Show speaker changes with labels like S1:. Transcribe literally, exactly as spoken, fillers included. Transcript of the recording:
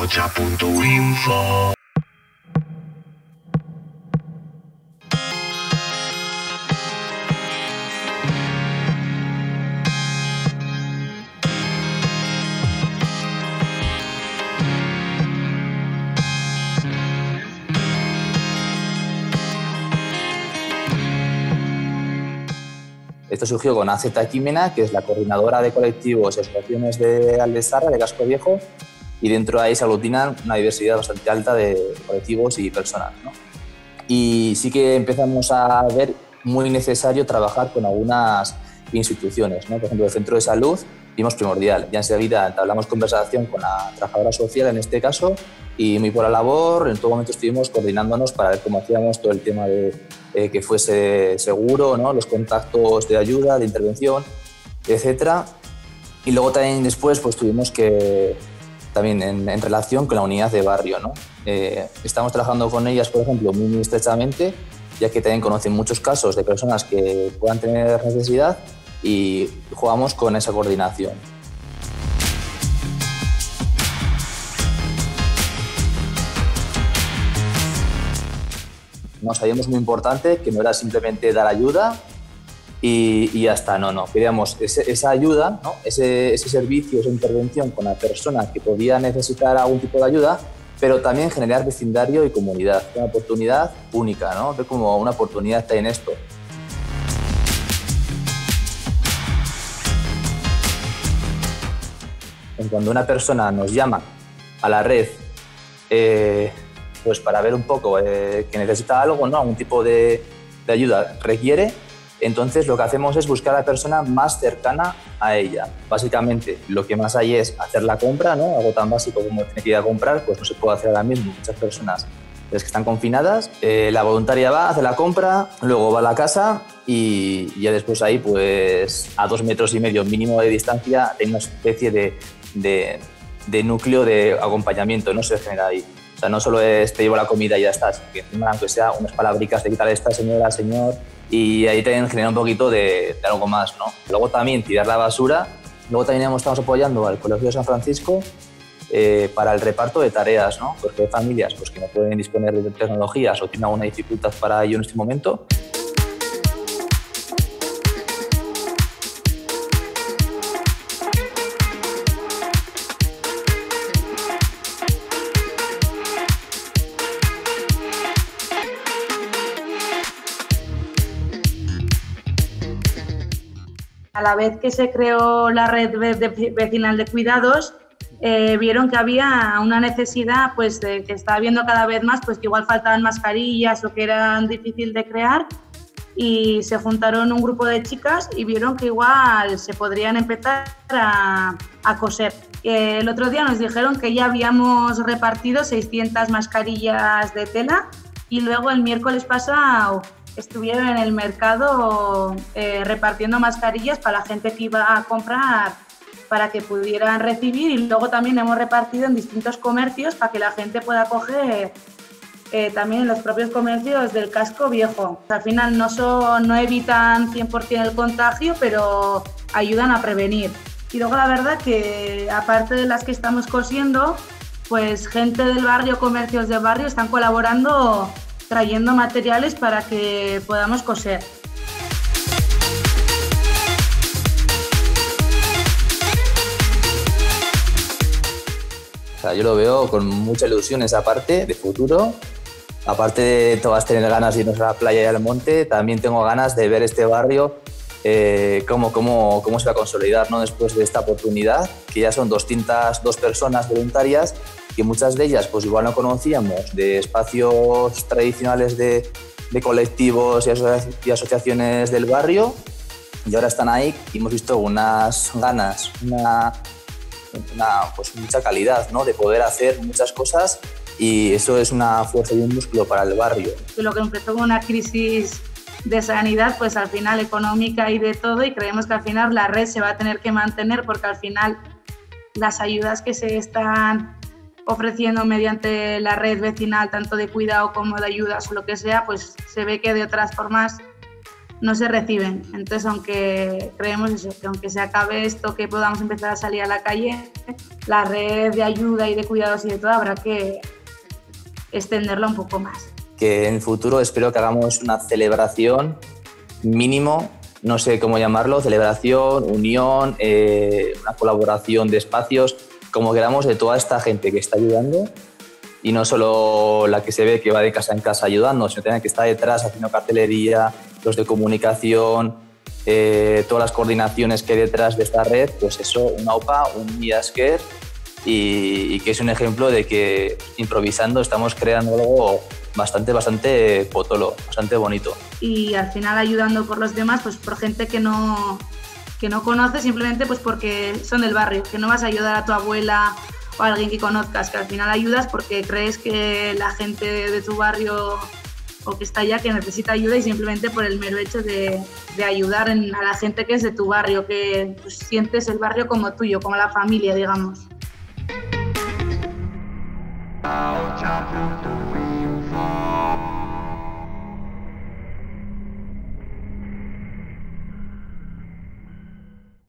S1: pocha punto info.
S2: Esto surgió con A Z Quimena, que es la coordinadora de colectivos y asociaciones de Aldezarra, de Casco Viejo, y dentro de ahí se aglutinan una diversidad bastante alta de colectivos y personas, ¿no? Y sí que empezamos a ver muy necesario trabajar con algunas instituciones, ¿no? Por ejemplo, el centro de salud vimos primordial. Ya enseguida entablamos conversación con la trabajadora social en este caso y muy por la labor, en todo momento estuvimos coordinándonos para ver cómo hacíamos todo el tema de eh, que fuese seguro, ¿no? Los contactos de ayuda, de intervención, etcétera. Y luego también después pues tuvimos que, también en, en relación con la unidad de barrio, ¿no? Eh, estamos trabajando con ellas, por ejemplo, muy estrechamente, ya que también conocen muchos casos de personas que puedan tener necesidad y jugamos con esa coordinación. Nos sabíamos muy importante que no era simplemente dar ayuda y, y ya está, no, no. Queríamos ese, esa ayuda, ¿no? ese, ese servicio, esa intervención con la persona que podía necesitar algún tipo de ayuda, pero también generar vecindario y comunidad, una oportunidad única, ¿no? Ver como una oportunidad está en esto. Cuando una persona nos llama a la red eh, pues para ver un poco eh, que necesita algo, ¿no? algún tipo de, de ayuda requiere, entonces lo que hacemos es buscar a la persona más cercana a ella. Básicamente lo que más hay es hacer la compra, ¿no? Algo tan básico como tener que ir a comprar, pues no se puede hacer ahora mismo. Muchas personas que están confinadas, eh, la voluntaria va, hace la compra, luego va a la casa y ya después ahí pues a dos metros y medio mínimo de distancia hay una especie de De, de núcleo de acompañamiento, no se genera ahí. O sea, no solo es te llevo la comida y ya está, sino que encima, aunque sea unas palabricas de quitarle esta señora, señor, y ahí también genera un poquito de, de algo más, ¿no? Luego también tirar la basura. Luego también estamos apoyando al Colegio de San Francisco eh, para el reparto de tareas, ¿no? Porque hay familias pues, que no pueden disponer de tecnologías o tienen alguna dificultad para ello en este momento.
S3: A la vez que se creó la red vecinal de cuidados, eh, vieron que había una necesidad, pues, de, que estaba viendo cada vez más, pues que igual faltaban mascarillas o que eran difíciles de crear, y se juntaron un grupo de chicas y vieron que igual se podrían empezar a, a coser. Eh, el otro día nos dijeron que ya habíamos repartido seiscientas mascarillas de tela y luego el miércoles pasado estuvieron en el mercado eh, repartiendo mascarillas para la gente que iba a comprar para que pudieran recibir, y luego también hemos repartido en distintos comercios para que la gente pueda coger eh, también en los propios comercios del Casco Viejo. Al final no, son, no evitan cien por ciento el contagio, pero ayudan a prevenir. Y luego la verdad que aparte de las que estamos cosiendo, pues gente del barrio, comercios del barrio están colaborando trayendo materiales para que podamos coser.
S2: O sea, yo lo veo con mucha ilusión esa parte de futuro. Aparte de todas tener ganas de irnos a la playa y al monte, también tengo ganas de ver este barrio eh, cómo, cómo, cómo se va a consolidar, ¿no? Después de esta oportunidad, que ya son doscientas dos personas voluntarias, que muchas de ellas pues igual no conocíamos de espacios tradicionales de, de colectivos y, aso y asociaciones del barrio, y ahora están ahí y hemos visto unas ganas, una, una, pues mucha calidad, ¿no? De poder hacer muchas cosas, y eso es una fuerza y un músculo para el barrio.
S3: Lo que empezó con una crisis de sanidad, pues al final económica y de todo, y creemos que al final la red se va a tener que mantener, porque al final las ayudas que se están ofreciendo mediante la red vecinal, tanto de cuidado como de ayudas o lo que sea, pues se ve que de otras formas no se reciben. Entonces, aunque creemos eso, que aunque se acabe esto, que podamos empezar a salir a la calle, la red de ayuda y de cuidados y de todo habrá que extenderla un poco más.
S2: Que en el futuro espero que hagamos una celebración mínimo, no sé cómo llamarlo, celebración, unión, eh, una colaboración de espacios, como queramos, de toda esta gente que está ayudando, y no solo la que se ve que va de casa en casa ayudando, sino también que está detrás haciendo cartelería, los de comunicación, eh, todas las coordinaciones que hay detrás de esta red, pues eso, una O P A, un IASCARE, y, y que es un ejemplo de que improvisando estamos creando algo bastante, bastante potolo, bastante bonito.
S3: Y al final ayudando por los demás, pues por gente que no, que no conoces, simplemente pues porque son del barrio, que no vas a ayudar a tu abuela o a alguien que conozcas, que al final ayudas porque crees que la gente de tu barrio o que está allá que necesita ayuda, y simplemente por el mero hecho de, de ayudar en, a la gente que es de tu barrio, que pues, sientes el barrio como tuyo, como la familia, digamos.